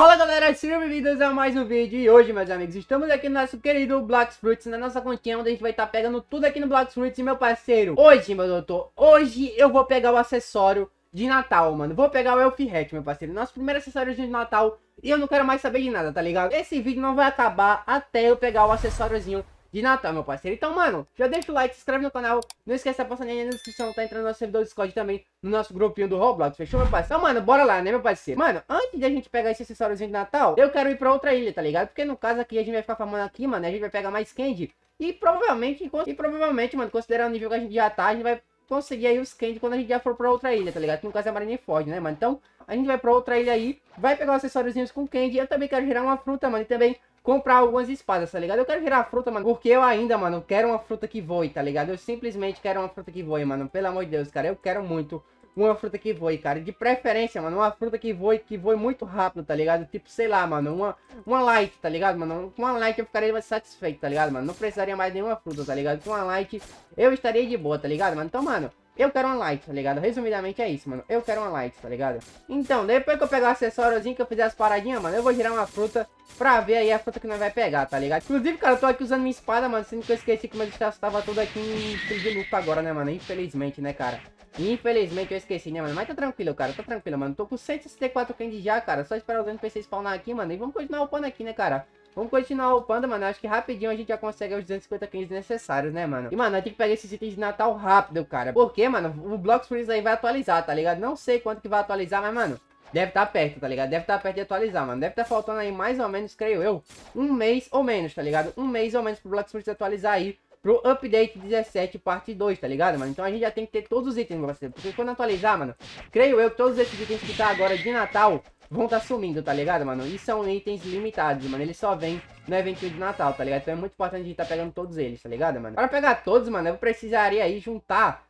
Fala galera, sejam bem-vindos a mais um vídeo. E hoje, meus amigos, estamos aqui no nosso querido Blox Fruits, na nossa continha, onde a gente vai estar pegando tudo aqui no Blox Fruits. E meu parceiro, hoje, meu doutor, hoje eu vou pegar o acessório de Natal, mano. Vou pegar o Elf Hat, meu parceiro, nosso primeiro acessório de Natal. E eu não quero mais saber de nada, tá ligado? Esse vídeo não vai acabar até eu pegar o acessóriozinho de Natal, meu parceiro. Então, mano, já deixa o like, se inscreve no canal. Não esquece de passar aí na descrição, tá entrando no nosso servidor Discord também, no nosso grupinho do Roblox, fechou, meu parceiro? Então, mano, bora lá, né, meu parceiro? Mano, antes de a gente pegar esse acessóriozinho de Natal, eu quero ir pra outra ilha, tá ligado? Porque no caso aqui, a gente vai ficar farmando aqui, mano, a gente vai pegar mais candy. E provavelmente, mano, considerando o nível que a gente já tá, a gente vai conseguir aí os candy quando a gente já for pra outra ilha, tá ligado? Que no caso é a Marineford, né, mano? Então, a gente vai pra outra ilha aí, vai pegar os acessóriozinhos com candy. Eu também quero gerar uma fruta, mano, e também comprar algumas espadas, tá ligado? Eu quero virar fruta, mano, porque eu ainda, mano, quero uma fruta que voe, tá ligado? Eu simplesmente quero uma fruta que voe, mano. Pelo amor de Deus, cara, eu quero muito uma fruta que voe, cara. De preferência, mano, uma fruta que voe muito rápido, tá ligado? Tipo, sei lá, mano, uma light, tá ligado, mano? Com uma light eu ficaria mais satisfeito, tá ligado, mano? Não precisaria mais de nenhuma fruta, tá ligado? Com uma light eu estaria de boa, tá ligado, mano? Então, mano, eu quero uma light, tá ligado? Resumidamente é isso, mano. Eu quero uma light, tá ligado? Então, depois que eu pegar o acessóriozinho, que eu fizer as paradinhas, mano, eu vou girar uma fruta pra ver aí a fruta que nós vai pegar, tá ligado? Inclusive, cara, eu tô aqui usando minha espada, mano, sendo que eu esqueci que meu status tava tudo aqui em estilo de luta agora, né, mano? Infelizmente, né, cara? Infelizmente eu esqueci, né, mano? Mas tá tranquilo, cara, tá tranquilo, mano. Tô com 164 candy já, cara. Só esperar os NPC spawnar aqui, mano. E vamos continuar upando aqui, né, cara? Vamos continuar upando, mano. Acho que rapidinho a gente já consegue os 250 candies necessários, né, mano? E, mano, nós temos que pegar esses itens de Natal rápido, cara. Porque, mano, o Blox Fruits aí vai atualizar, tá ligado? Não sei quanto que vai atualizar, mas, mano, deve estar perto, tá ligado? Deve estar perto de atualizar, mano. Deve estar faltando aí mais ou menos, creio eu, um mês ou menos, tá ligado? Um mês ou menos pro Blox Fruits atualizar aí pro update 17 parte 2, tá ligado, mano? Então a gente já tem que ter todos os itens, meu parceiro. Porque quando atualizar, mano, creio eu que todos esses itens que tá agora de Natal vão tá sumindo, tá ligado, mano? E são itens limitados, mano. Eles só vêm no eventinho de Natal, tá ligado? Então é muito importante a gente tá pegando todos eles, tá ligado, mano? Para pegar todos, mano, eu precisaria aí juntar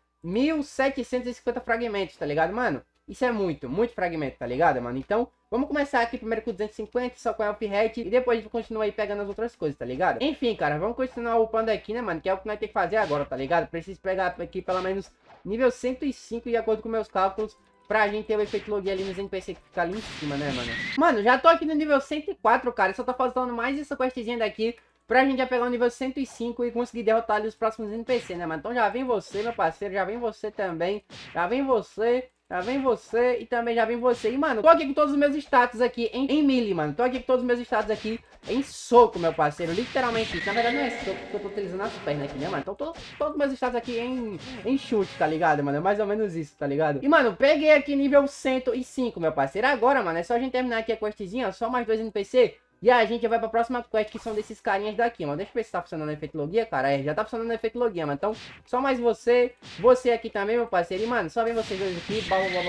1750 fragmentos, tá ligado, mano? Isso é muito fragmento, tá ligado, mano? Então, vamos começar aqui primeiro com 250, só com Elf Hat. E depois a gente continua aí pegando as outras coisas, tá ligado? Enfim, cara, vamos continuar upando aqui, né, mano? Que é o que nós temos que fazer agora, tá ligado? Preciso pegar aqui pelo menos nível 105, de acordo com meus cálculos, pra gente ter o efeito login ali nos NPC que fica ali em cima, né, mano? Mano, já tô aqui no nível 104, cara. Só tô faltando mais essa questzinha daqui pra gente já pegar o nível 105 e conseguir derrotar ali os próximos NPC, né, mano? Então já vem você, meu parceiro. Já vem você também. Já vem você. Já vem você e também já vem você. E, mano, tô aqui com todos os meus status aqui em melee, mano. Tô aqui com todos os meus status aqui em soco, meu parceiro. Literalmente isso. Na verdade não é soco, porque eu tô utilizando as pernas aqui, né, mano? Então todos os meus status aqui em chute, tá ligado, mano? É mais ou menos isso, tá ligado? E, mano, peguei aqui nível 105, meu parceiro. Agora, mano, é só a gente terminar aqui a questzinha. Só mais 2 NPC. E a gente vai pra próxima quest, que são desses carinhas daqui, mano. Deixa eu ver se tá funcionando o efeito logia, cara. É, já tá funcionando o efeito logia, mano. Então, só mais você aqui também, meu parceiro. E, mano, só vem vocês dois aqui.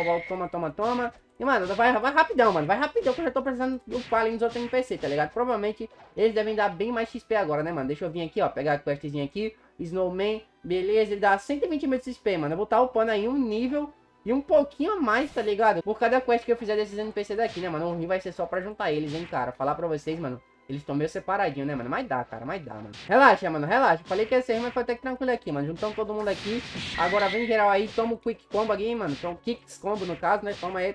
Toma. E, mano, vai rapidão, mano. Vai rapidão, que eu já tô precisando upar ali nos outros NPC, tá ligado? Provavelmente eles devem dar bem mais XP agora, né, mano? Deixa eu vir aqui, ó, pegar a questzinha aqui. Snowman, beleza. Ele dá 120 mil de XP, mano. Eu vou estar upando aí um nível e um pouquinho a mais, tá ligado? Por cada quest que eu fizer desses NPC daqui, né, mano? O ruim vai ser só pra juntar eles, hein, cara. Falar pra vocês, mano. Eles estão meio separadinhos, né, mano? Mas dá, cara. Mas dá, mano. Relaxa, mano. Relaxa. Falei que ia ser ruim, mas foi até que tranquilo aqui, mano. Juntamos todo mundo aqui. Agora vem geral aí. Toma o quick combo aqui, hein, mano. Toma o kicks combo, no caso, né? Toma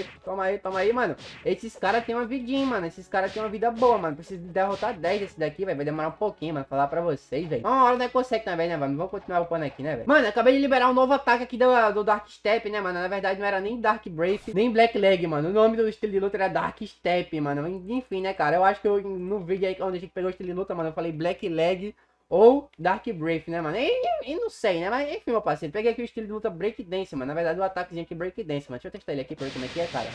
aí, mano. Esses caras têm uma vidinha, mano. Esses caras têm uma vida boa, mano. Preciso derrotar 10 desse daqui, velho. Vai demorar um pouquinho, mano. Falar pra vocês, velho. Uma hora não é consegue também, né, mano? Vamos continuar upando aqui, né, velho? Mano, acabei de liberar um novo ataque aqui do Dark Step, né, mano? Na verdade, não era nem Dark Brave, nem Black Leg, mano. O nome do estilo de luta era Dark Step, mano. Enfim, né, cara? Eu acho que no vídeo aí, onde a gente pegou o estilo de luta, mano, eu falei Black Leg ou Dark Brave, né, mano? E não sei, né? Mas enfim, meu parceiro, peguei aqui o estilo de luta Break Dance, mano. Na verdade, o ataquezinho aqui Break Dance, mano. Deixa eu testar ele aqui pra ver como é que é, cara.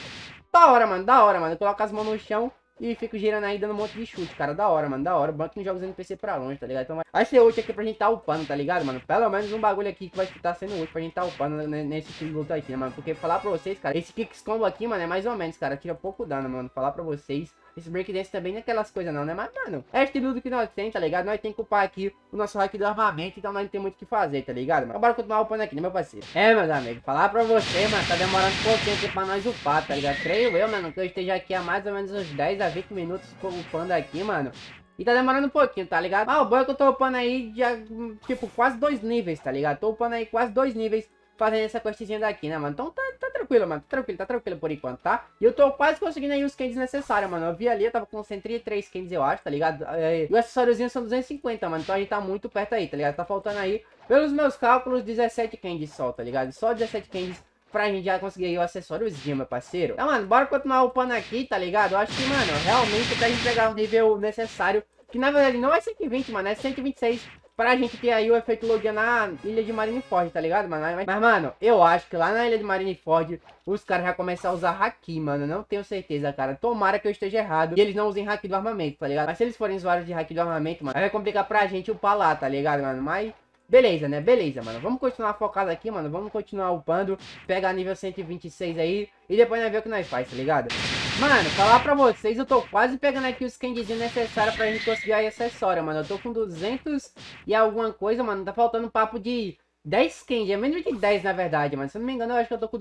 Da hora, mano, da hora, mano. Eu coloco as mãos no chão e fico girando aí, dando um monte de chute, cara. Da hora, mano, da hora. O banco não joga os NPC pra longe, tá ligado? Então vai ser útil aqui pra gente tá upando, tá ligado, mano? Pelo menos um bagulho aqui que vai estar sendo útil pra gente tá upando nesse estilo de luta aqui, né, mano? Porque falar pra vocês, cara, esse Kicks Combo aqui, mano, é mais ou menos, cara. Tira pouco dano, mano. Falar pra vocês. Esse breakdance também não é aquelas coisas não, né? Mas, mano, é estilo do que nós tem, tá ligado? Nós tem que upar aqui o nosso hack do armamento, então nós não tem muito o que fazer, tá ligado? Mas bora continuar upando aqui, né, meu parceiro? É, meus amigos, falar pra você, mano, tá demorando um pouquinho aqui pra nós upar, tá ligado? Creio eu, mano, que eu esteja aqui há mais ou menos uns 10 a 20 minutos upando aqui, mano. E tá demorando um pouquinho, tá ligado? Ah, o bom é que eu tô upando aí, já, tipo, quase 2 níveis, tá ligado? Tô upando aí quase 2 níveis fazendo essa questzinha daqui, né, mano? Então tá tranquilo, mano. Tá tranquilo por enquanto, tá? E eu tô quase conseguindo aí os candies necessários, mano. Eu vi ali, eu tava com 103 candies, eu acho, tá ligado? E o acessóriozinho são 250, mano. Então a gente tá muito perto aí, tá ligado? Tá faltando aí, pelos meus cálculos, 17 candies só, tá ligado? Só 17 candies pra gente já conseguir aí o acessóriozinho, meu parceiro. Então, mano, bora continuar upando aqui, tá ligado? Eu acho que, mano, realmente pra gente pegar o nível necessário, que na verdade não é 120, mano, é 126, pra gente ter aí o efeito Logia na ilha de Marineford, tá ligado, mano? Mas, mano, eu acho que lá na ilha de Marineford, os caras já começam a usar haki, mano. Não tenho certeza, cara. Tomara que eu esteja errado e eles não usem haki do armamento, tá ligado? Mas se eles forem usuários de haki do armamento, mano, vai complicar pra gente upar lá, tá ligado, mano? Mas... beleza, né? Beleza, mano. Vamos continuar focado aqui, mano. Vamos continuar upando. Pegar nível 126 aí. E depois nós ver o que nós faz, tá ligado? Mano, falar pra vocês, eu tô quase pegando aqui os candyzinhos necessários pra gente conseguir aí acessório, mano. Eu tô com 200 e alguma coisa, mano. Tá faltando um papo de 10 candy. É menos de 10, na verdade, mano. Se eu não me engano, eu acho que eu tô com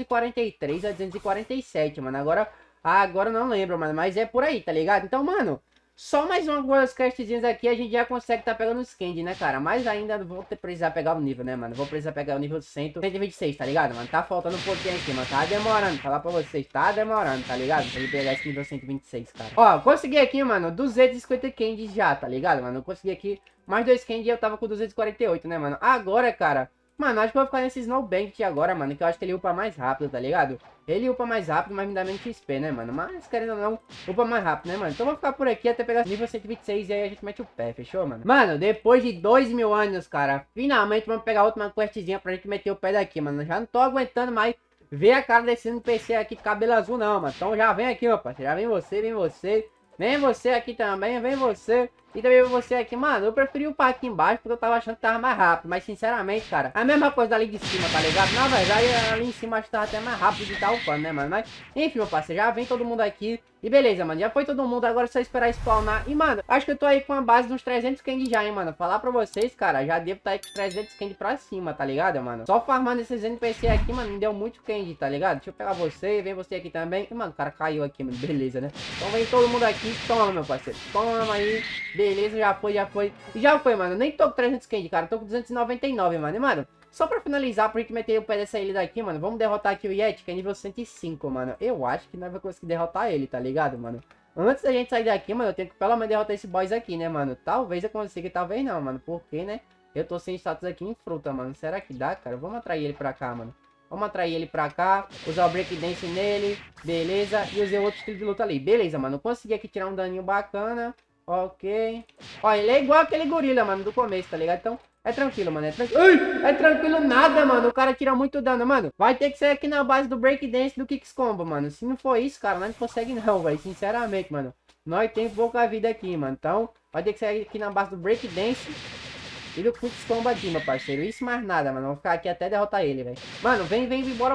243 a 247, mano. Agora eu não lembro, mano. Mas é por aí, tá ligado? Então, mano... só mais umas questzinhas aqui a gente já consegue tá pegando os candy, né, cara? Mas ainda vou precisar pegar o nível, né, mano? Vou precisar pegar o nível 126, tá ligado, mano? Tá faltando um pouquinho aqui, mano. Tá demorando, falar pra vocês. Tá demorando, tá ligado? Pra gente pegar esse nível 126, cara. Ó, consegui aqui, mano, 250 candy já, tá ligado, mano? Eu consegui aqui mais 2 candy e eu tava com 248, né, mano? Agora, cara... mano, acho que eu vou ficar nesse Snowbank agora, mano. Que eu acho que ele upa mais rápido, tá ligado? Ele upa mais rápido, mas me dá menos XP, né, mano? Mas, querendo ou não, upa mais rápido, né, mano? Então eu vou ficar por aqui até pegar nível 126 e aí a gente mete o pé, fechou, mano? Mano, depois de 2000 anos, cara, finalmente vamos pegar outra questzinha pra gente meter o pé daqui, mano. Já não tô aguentando mais ver a cara desse NPC aqui de cabelo azul, não, mano. Então já vem aqui, ó, parceiro. Já vem você, vem você. Vem você aqui também, vem você. E também você aqui, mano, eu preferi upar aqui embaixo porque eu tava achando que tava mais rápido. Mas sinceramente, cara, a mesma coisa ali de cima, tá ligado? Na verdade, ali em cima acho que tava até mais rápido de estar upando, né, mano? Mas, enfim, meu parceiro, já vem todo mundo aqui. E beleza, mano, já foi todo mundo, agora é só esperar spawnar. E, mano, acho que eu tô aí com a base dos 300 candy já, hein, mano. Falar pra vocês, cara, já devo estar aí com 300 candy pra cima, tá ligado, mano? Só farmando esses NPC aqui, mano, me deu muito candy, tá ligado? Deixa eu pegar você, vem você aqui também. E, mano, o cara caiu aqui, mano, beleza, né? Então vem todo mundo aqui, toma, meu parceiro. Toma aí, beleza, já foi. E já foi, mano, nem tô com 300 candy, cara, tô com 299, mano. E, mano, só pra finalizar, pra gente meter o pé dessa ilha daqui, mano, vamos derrotar aqui o Yeti, que é nível 105, mano. Eu acho que nós vamos conseguir derrotar ele, tá ligado, mano? Antes da gente sair daqui, mano, eu tenho que pelo menos derrotar esse boss aqui, né, mano? Talvez eu consiga, talvez não, mano. Porque, né, eu tô sem status aqui em fruta, mano. Será que dá, cara? Vamos atrair ele pra cá, mano. Vamos atrair ele pra cá, usar o breakdance nele, beleza. E usei outro estilo de luta ali, beleza, mano. Consegui aqui tirar um daninho bacana. Ok. Ó, ele é igual aquele gorila, mano, do começo, tá ligado? Então, é tranquilo, mano. É tranquilo. Ai, é tranquilo nada, mano. O cara tira muito dano, mano. Vai ter que ser aqui na base do breakdance do Kicks Combo, mano. Se não for isso, cara, nós não consegue não, velho. Sinceramente, mano. Nós temos pouca vida aqui, mano. Então, vai ter que ser aqui na base do breakdance e do Kicks Combo aqui, meu parceiro. Isso mais nada, mano. Vamos ficar aqui até derrotar ele, velho. Mano, vem. Bora.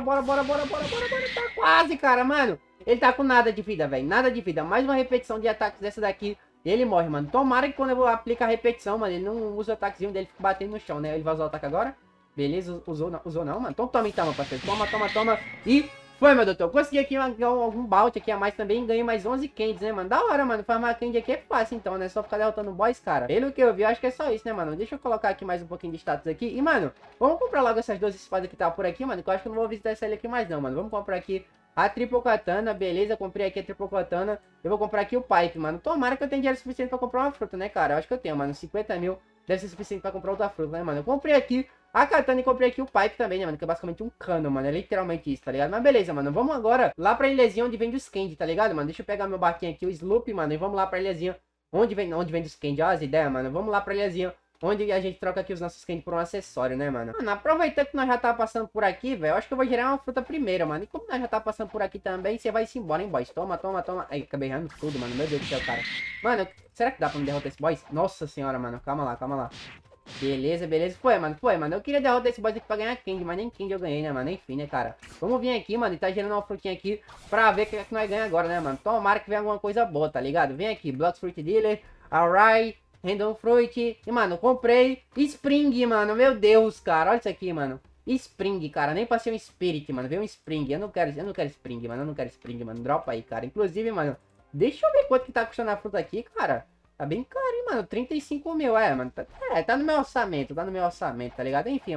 Tá quase, cara, mano. Ele tá com nada de vida, velho. Nada de vida. Mais uma repetição de ataques dessa daqui. Ele morre, mano. Tomara que quando eu aplicar a repetição, mano, ele não usa o ataquezinho dele, fica batendo no chão, né? Ele vai usar o ataque agora. Beleza, usou não, mano. Então toma então, meu parceiro. Toma. E foi, meu doutor. Consegui aqui algum bout aqui a mais também. Ganhei mais 11 candies, né, mano? Da hora, mano. Farmar candy aqui é fácil, então, né? Só ficar derrotando boss, cara. Pelo que eu vi, eu acho que é só isso, né, mano? Deixa eu colocar aqui mais um pouquinho de status aqui. E, mano, vamos comprar logo essas duas espadas que tá por aqui, mano. Que eu acho que eu não vou visitar essa ilha aqui mais, não, mano. Vamos comprar aqui a Triple Katana, beleza, comprei aqui a Triple Katana. Eu vou comprar aqui o Pipe, mano. Tomara que eu tenha dinheiro suficiente pra comprar uma fruta, né, cara? Eu acho que eu tenho, mano. 50 mil deve ser suficiente pra comprar outra fruta, né, mano? Eu comprei aqui a Katana e comprei aqui o Pipe também, né, mano? Que é basicamente um cano, mano. É literalmente isso, tá ligado? Mas beleza, mano. Vamos agora lá pra ilhazinha onde vende os candy, tá ligado, mano? Deixa eu pegar meu barquinho aqui, o Sloop, mano. E vamos lá pra ilhazinha onde vende os candy. Ó as ideias, mano. Vamos lá pra ilhazinha onde a gente troca aqui os nossos candy por um acessório, né, mano? Mano, aproveitando que nós já tá passando por aqui, velho, eu acho que eu vou gerar uma fruta primeiro, mano. E como nós já tá passando por aqui também, você vai se embora, hein, boys? Toma. Ai, acabei errando tudo, mano. Meu Deus do céu, cara. Mano, será que dá pra me derrotar esse boys? Nossa senhora, mano. Calma lá. Beleza. Foi, mano. Eu queria derrotar esse boss aqui pra ganhar candy, mas nem candy eu ganhei, né, mano? Enfim, né, cara? Vamos vir aqui, mano, e tá gerando uma frutinha aqui pra ver o que nós ganhamos agora, né, mano? Tomara que venha alguma coisa boa, tá ligado? Vem aqui, Blox Fruit Dealer, alright. Random Fruit. E, mano, comprei Spring, mano. Meu Deus, cara. Olha isso aqui, mano. Spring, cara. Nem pra ser um Spirit, mano. Veio um Spring. Eu não quero Spring, mano. Dropa aí, cara. Inclusive, mano, deixa eu ver quanto que tá custando a fruta aqui, cara. Tá bem caro, hein, mano. 35 mil, mano. Tá no meu orçamento, tá ligado? Enfim, mano.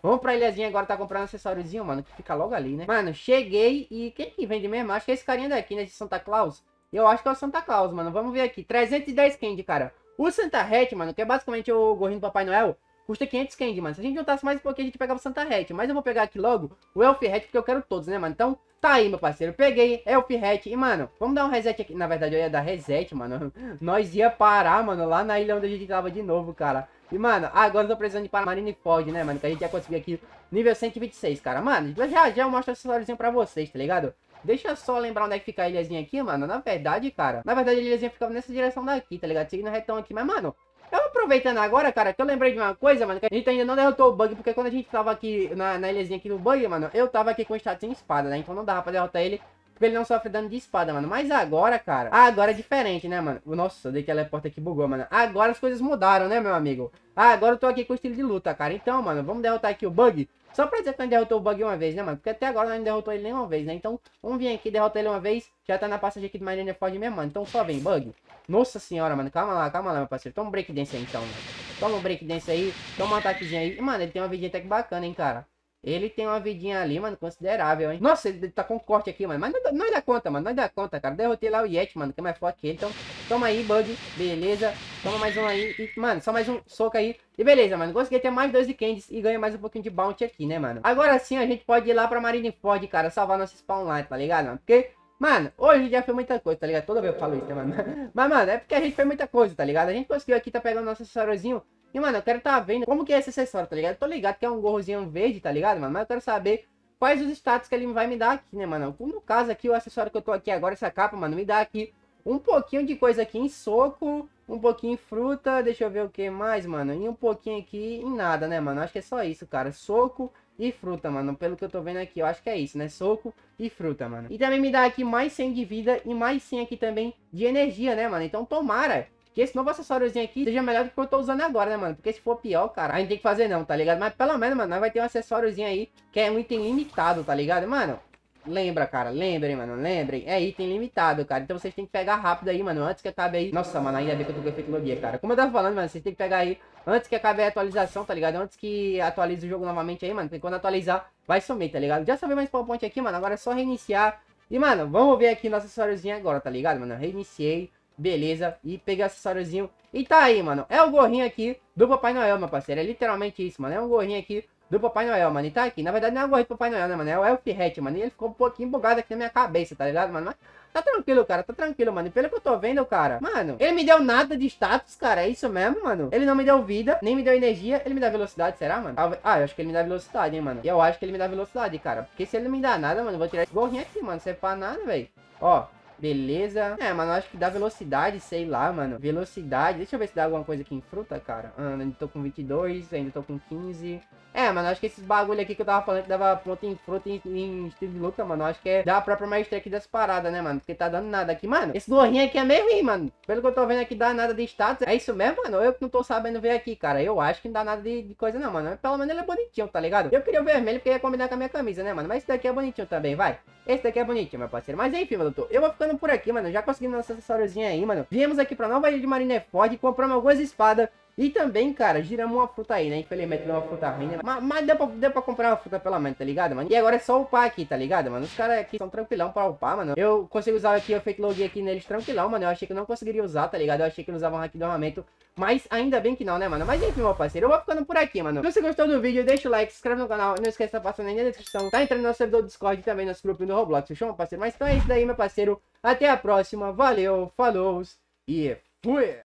Vamos pra ilhazinha agora, tá comprando um acessóriozinho, mano, que fica logo ali, né? Mano, cheguei e quem que vende mesmo? Acho que é esse carinha daqui, né, de Santa Claus. Eu acho que é o Santa Claus, mano. Vamos ver aqui, 310 candy, cara. O Santa Hat, mano, que é basicamente o gorrinho do Papai Noel, custa 500 candy, mano. Se a gente juntasse mais um pouquinho, a gente pegava o Santa Hat. Mas eu vou pegar aqui logo o Elf Hat, porque eu quero todos, né, mano? Então, tá aí, meu parceiro. Peguei Elf Hat. E, mano, vamos dar um reset aqui. Na verdade, eu ia dar reset, mano. Nós ia parar, mano, lá na ilha onde a gente tava de novo, cara. E, mano, agora eu tô precisando de para Marineford, né, mano? Que a gente ia conseguir aqui nível 126, cara. Mano, já eu mostro esse acessóriozinho pra vocês, tá ligado? Deixa eu só lembrar onde é que fica a ilhazinha aqui, mano. Na verdade, cara, a ilhazinha ficava nessa direção daqui, tá ligado? Seguindo retão aqui. Mas, mano, eu aproveitando agora, cara, que eu lembrei de uma coisa, mano, que a gente ainda não derrotou o bug, porque quando a gente tava aqui na ilhazinha aqui no bug, mano, eu tava aqui com o status em espada, né? Então não dava pra derrotar ele, porque ele não sofre dano de espada, mano. Mas agora, cara, agora é diferente, né, mano? Nossa, eu dei que a teleporta aqui bugou, mano. Agora as coisas mudaram, né, meu amigo? Agora eu tô aqui com o estilo de luta, cara. Então, mano, vamos derrotar aqui o bug. Só pra dizer que a gente derrotou o bug uma vez, né, mano? Porque até agora nós não derrotou ele nenhuma vez, né? Então, vamos vir aqui, derrotar ele uma vez. Já tá na passagem aqui do Marineford mesmo, mano. Então, só vem, bug. Nossa senhora, mano. Calma lá, meu parceiro. Toma um breakdance aí, então, mano. Toma um breakdance aí. Toma um ataquezinho aí. E, mano, ele tem uma vidinha até que bacana, hein, cara. Ele tem uma vidinha ali, mano, considerável, hein. Nossa, ele tá com corte aqui, mano. Mas nós dá conta, mano. Nós dá conta, cara. Derrotei lá o Yeti, mano, que é mais forte que ele. Então, toma aí, bug. Beleza. Toma mais um aí. E, mano, só mais um soco aí. E beleza, mano. Consegui ter mais 2 de candies e ganha mais um pouquinho de bounty aqui, né, mano. Agora sim, a gente pode ir lá pra Marineford, cara. Salvar nosso spawn lá, tá ligado, mano? Porque... mano, hoje já foi muita coisa, tá ligado? Toda vez eu falo isso, né, mano? Mas, mano, é porque a gente fez muita coisa, tá ligado? A gente conseguiu aqui, tá pegando nosso acessóriozinho. E, mano, eu quero tá vendo como que é esse acessório, tá ligado? Eu tô ligado que é um gorrozinho verde, tá ligado, mano? Mas eu quero saber quais os status que ele vai me dar aqui, né, mano? No caso aqui, o acessório que eu tô aqui agora, essa capa, mano, me dá aqui um pouquinho de coisa aqui em soco, um pouquinho em fruta, deixa eu ver o que mais, mano. E um pouquinho aqui em nada, né, mano? Acho que é só isso, cara. Soco e fruta, mano. Pelo que eu tô vendo aqui, eu acho que é isso, né? Soco e fruta, mano. E também me dá aqui mais 100 de vida e mais 100 aqui também de energia, né, mano? Então tomara que esse novo acessóriozinho aqui seja melhor do que eu tô usando agora, né, mano? Porque se for pior, cara, a gente tem que fazer não, tá ligado? Mas pelo menos, mano, nós vai ter um acessóriozinho aí que é um item limitado, tá ligado? Mano, lembra, cara, lembrem, mano, lembrem. É item limitado, cara. Então vocês têm que pegar rápido aí, mano, antes que acabe aí. Nossa, mano, ainda bem que eu tô com efeito logia, cara. Como eu tava falando, mano, vocês têm que pegar aí antes que acabe a atualização, tá ligado? Antes que atualize o jogo novamente aí, mano. Porque quando atualizar, vai sumir, tá ligado? Já salvei mais PowerPoint aqui, mano. Agora é só reiniciar. E, mano, vamos ver aqui nosso acessóriozinho agora, tá ligado, mano? Reiniciei. Beleza, e peguei o acessóriozinho. E tá aí, mano, é o gorrinho aqui do Papai Noel, meu parceiro. É literalmente isso, mano, é um gorrinho aqui do Papai Noel, mano. E tá aqui, na verdade não é o gorrinho do Papai Noel, né, mano. É o Elf Hat, mano, e ele ficou um pouquinho bugado aqui na minha cabeça, tá ligado, mano. Mas tá tranquilo, cara, tá tranquilo, mano. E pelo que eu tô vendo, cara, mano, ele me deu nada de status, cara. É isso mesmo, mano. Ele não me deu vida, nem me deu energia. Ele me dá velocidade, será, mano? Ah, eu acho que ele me dá velocidade, hein, mano. E eu acho que ele me dá velocidade, cara. Porque se ele não me dá nada, mano, eu vou tirar esse gorrinho aqui, mano. Não serve pra nada, velho. Ó. Beleza. É, mano, eu acho que dá velocidade, sei lá, mano. Velocidade. Deixa eu ver se dá alguma coisa aqui em fruta, cara. Ainda tô com 22, ainda tô com 15. É, mano, acho que esses bagulho aqui que eu tava falando que dava ponto em fruta em estilo de luta, mano. Acho que é da própria maestria aqui das paradas, né, mano? Porque tá dando nada aqui, mano. Esse gorrinho aqui é meio ruim, mano. Pelo que eu tô vendo aqui, dá nada de status. É isso mesmo, mano? Eu que não tô sabendo ver aqui, cara. Eu acho que não dá nada de coisa, não, mano. Pelo menos ele é bonitinho, tá ligado? Eu queria o vermelho porque ia combinar com a minha camisa, né, mano? Mas esse daqui é bonitinho também, vai. Esse daqui é bonitinho, meu parceiro. Mas enfim, meu doutor, eu vou ficando por aqui, mano. Já consegui nosso acessóriozinho aí, mano. Viemos aqui pra nova ilha de Marineford, compramos algumas espadas. E também, cara, giramos uma fruta aí, né? Infelizmente não é uma fruta ruim, né? Mas deu pra comprar uma fruta pela menos, tá ligado, mano? E agora é só upar aqui, tá ligado, mano? Os caras aqui são tranquilão pra upar, mano. Eu consigo usar aqui o fake login aqui neles tranquilão, mano. Eu achei que eu não conseguiria usar, tá ligado? Eu achei que eles usavam hack de armamento. Mas ainda bem que não, né, mano? Mas enfim, meu parceiro, eu vou ficando por aqui, mano. Se você gostou do vídeo, deixa o like, se inscreve no canal. Não esquece de estar passando aí na descrição. Tá entrando no nosso servidor do Discord e também nosso grupo no Roblox. Fechou, meu parceiro? Mas então é isso daí, meu parceiro. Até a próxima. Valeu, falou e fui!